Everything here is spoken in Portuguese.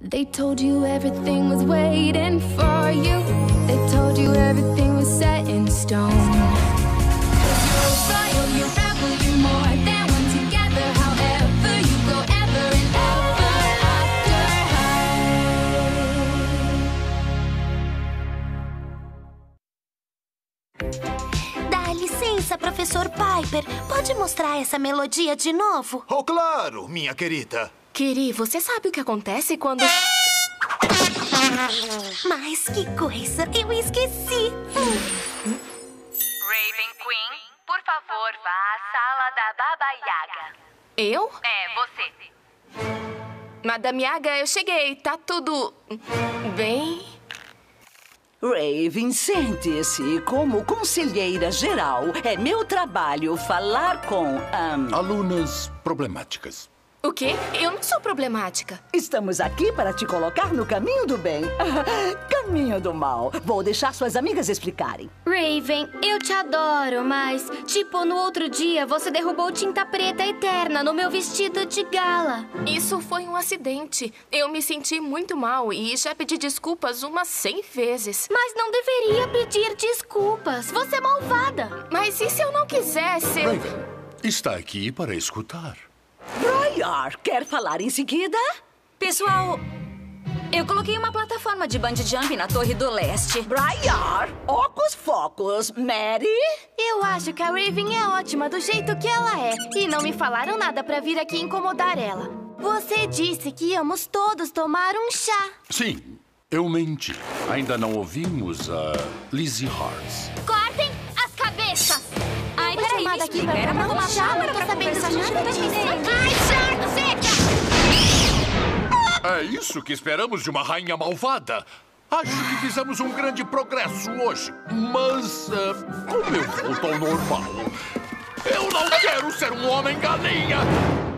They told you everything was waiting for you. They told you everything was set in stone. 'Cause you're royal, you're rebel, you're more than one together. However you go ever and ever after high. Dá licença, professor Piper. Pode mostrar essa melodia de novo? Oh, claro, minha querida. Kiri, você sabe o que acontece quando... Mas que coisa, eu esqueci. Raven Queen, por favor, vá à sala da Baba Yaga. Eu? É, você. Madame Yaga, eu cheguei. Tá tudo... bem? Raven, sente-se. Como conselheira geral, é meu trabalho falar com... Alunas problemáticas. O quê? Eu não sou problemática. Estamos aqui para te colocar no caminho do bem. Caminho do mal. Vou deixar suas amigas explicarem. Raven, eu te adoro, mas... tipo, no outro dia, você derrubou tinta preta eterna no meu vestido de gala. Isso foi um acidente. Eu me senti muito mal e já pedi desculpas umas 100 vezes. Mas não deveria pedir desculpas. Você é malvada. Mas e se eu não quisesse? Raven está aqui para escutar. Briar, quer falar em seguida? Pessoal, eu coloquei uma plataforma de bungee jump na Torre do Leste. Briar, ocus focus, Mary? Eu acho que a Raven é ótima do jeito que ela é. E não me falaram nada pra vir aqui incomodar ela. Você disse que íamos todos tomar um chá. Sim, eu menti. Ainda não ouvimos a Lizzie Hars. Cortem as cabeças! Ai, peraí, me Chamada aqui explica. Era pra tomar chá, não era tô pra sabendo conversar de junto. nada disso. Ai, seca! É isso que esperamos de uma rainha malvada. Acho que fizemos um grande progresso hoje. Mas, como eu volto ao normal? Eu não quero ser um homem-galinha!